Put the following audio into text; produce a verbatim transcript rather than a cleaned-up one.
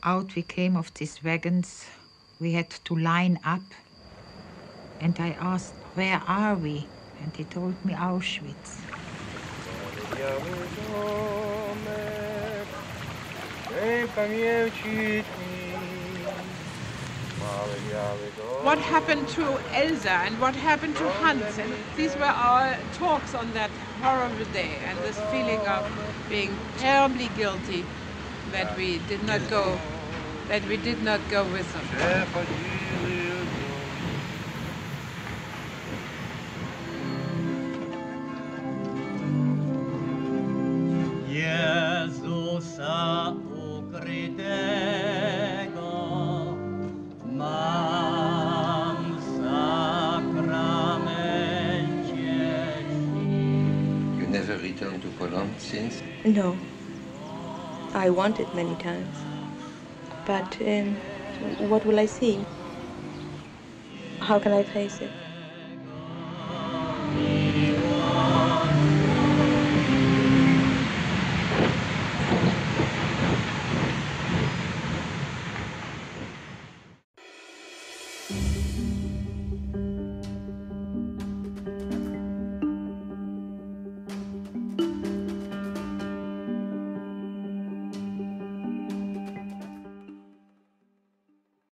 out we came of these wagons, we had to line up. And I asked, where are we? And he told me Auschwitz. What happened to Elsa and what happened to Hans? And these were our talks on that horrible day, and this feeling of being terribly guilty that we did not go, that we did not go with them. Jezusa ukrytego mam w sakramencie. You never returned to Poland since? No. I wanted many times. But um, what will I see? How can I face it?